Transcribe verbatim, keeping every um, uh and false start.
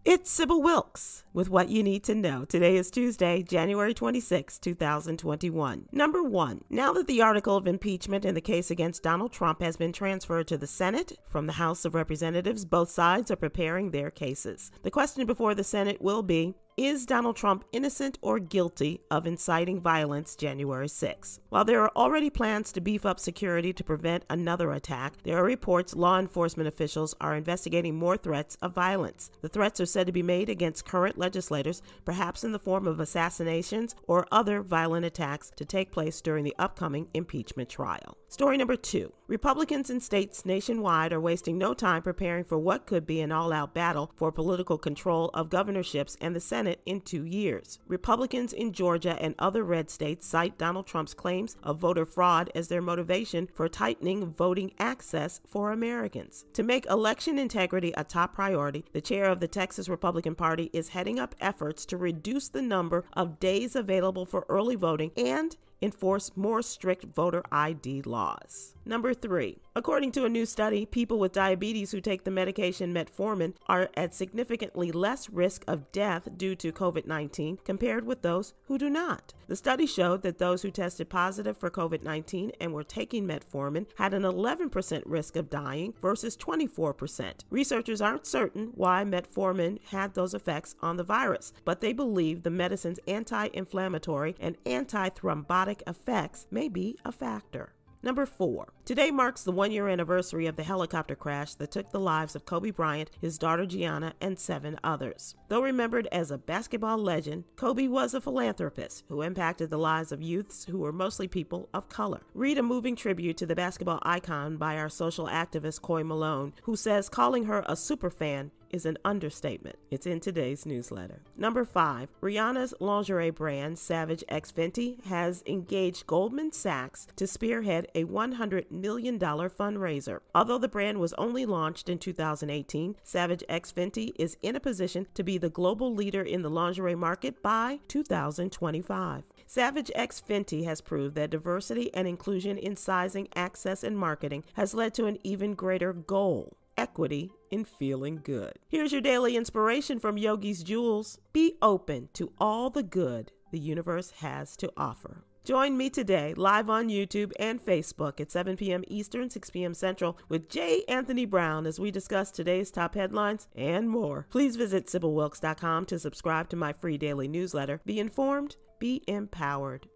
It's Sybil Wilkes with what you need to know. Today is Tuesday, January twenty-sixth, two thousand twenty-one. Number one, now that the article of impeachment in the case against Donald Trump has been transferred to the Senate from the House of Representatives, both sides are preparing their cases. The question before the Senate will be, is Donald Trump innocent or guilty of inciting violence January sixth? While there are already plans to beef up security to prevent another attack, there are reports law enforcement officials are investigating more threats of violence. The threats are said to be made against current legislators, perhaps in the form of assassinations or other violent attacks to take place during the upcoming impeachment trial. Story number two. Republicans in states nationwide are wasting no time preparing for what could be an all-out battle for political control of governorships and the Senate in two years. Republicans in Georgia and other red states cite Donald Trump's claims of voter fraud as their motivation for tightening voting access for Americans. To make election integrity a top priority, the chair of the Texas Republican Party is heading up efforts to reduce the number of days available for early voting and enforce more strict voter I D laws. Number three, according to a new study, people with diabetes who take the medication metformin are at significantly less risk of death due to COVID nineteen compared with those who do not. The study showed that those who tested positive for COVID nineteen and were taking metformin had an eleven percent risk of dying versus twenty-four percent. Researchers aren't certain why metformin had those effects on the virus, but they believe the medicine's anti-inflammatory and anti-thrombotic effects may be a factor. Number four, today marks the one-year anniversary of the helicopter crash that took the lives of Kobe Bryant, his daughter Gianna, and seven others. Though remembered as a basketball legend, Kobe was a philanthropist who impacted the lives of youths who were mostly people of color. Read a moving tribute to the basketball icon by our social activist Coy Malone, who says calling her a superfan is an understatement. It's in today's newsletter. Number five, Rihanna's lingerie brand, Savage X Fenty, has engaged Goldman Sachs to spearhead a one hundred million dollars fundraiser. Although the brand was only launched in two thousand eighteen, Savage X Fenty is in a position to be the global leader in the lingerie market by two thousand twenty-five. Savage X Fenty has proved that diversity and inclusion in sizing, access, and marketing has led to an even greater goal: equity in feeling good. Here's your daily inspiration from Yogi's Jewels. Be open to all the good the universe has to offer. Join me today live on YouTube and Facebook at seven p.m. Eastern, six p.m. Central with J. Anthony Brown as we discuss today's top headlines and more. Please visit Sybil Wilkes dot com to subscribe to my free daily newsletter. Be informed, be empowered.